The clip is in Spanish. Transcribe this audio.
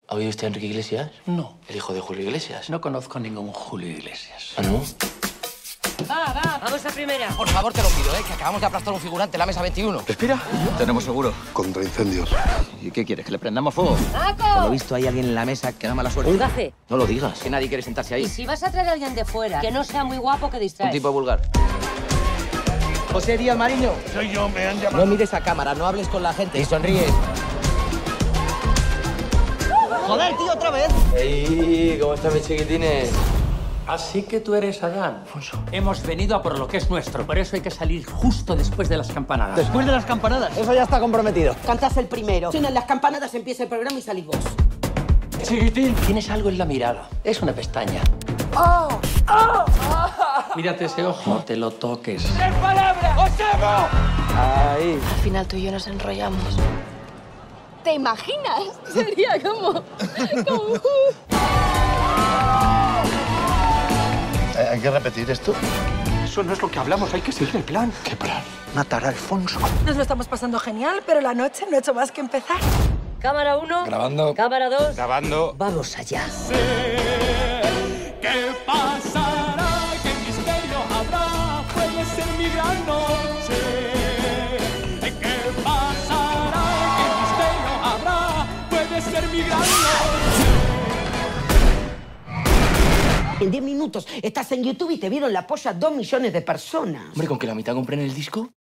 ¿Ha oído usted a Enrique Iglesias? No. ¿El hijo de Julio Iglesias? No conozco ningún Julio Iglesias. ¿Ah, no? Va, vamos a primera. Por favor, te lo pido, que acabamos de aplastar un figurante en la mesa 21. ¿Respira? Tenemos seguro. Contra incendios. ¿Y qué quieres? ¿Que le prendamos fuego? ¡Paco! Por lo visto, hay alguien en la mesa que da mala suerte. Un café. No lo digas. Que nadie quiere sentarse ahí. Y si vas a traer a alguien de fuera, que no sea muy guapo, que distrae. Un tipo vulgar. José Díaz Mariño. Soy yo, me han llamado. No mires a cámara, no hables con la gente y sonríes. ¡Joder, tío, otra vez! ¡Ey! ¿Cómo están mis chiquitines? Así que tú eres Adán, Alfonso. Hemos venido a por lo que es nuestro. Por eso hay que salir justo después de las campanadas. Después de las campanadas. Eso ya está comprometido. Cantás el primero. Suenan las campanadas, empieza el programa y salís vos. Chiquitín, tienes algo en la mirada. Es una pestaña. Mírate ese ojo. No te lo toques. ¡Ahí! Al final tú y yo nos enrollamos. ¿Te imaginas? Sería como... ¿Hay que repetir esto? Eso no es lo que hablamos. Hay que seguir el plan. ¿Qué plan? Matar a Alfonso. Nos lo estamos pasando genial, pero la noche no ha hecho más que empezar. Cámara 1. Grabando. Cámara 2. Grabando. Vamos allá. ¿Qué pasará? ¿Qué misterio habrá? Puede ser mi gran noche. ¿Qué pasará? ¿Qué misterio habrá? Puede ser mi gran noche. En 10 minutos estás en YouTube y te vieron la polla 2 millones de personas. Hombre, con que la mitad compren el disco.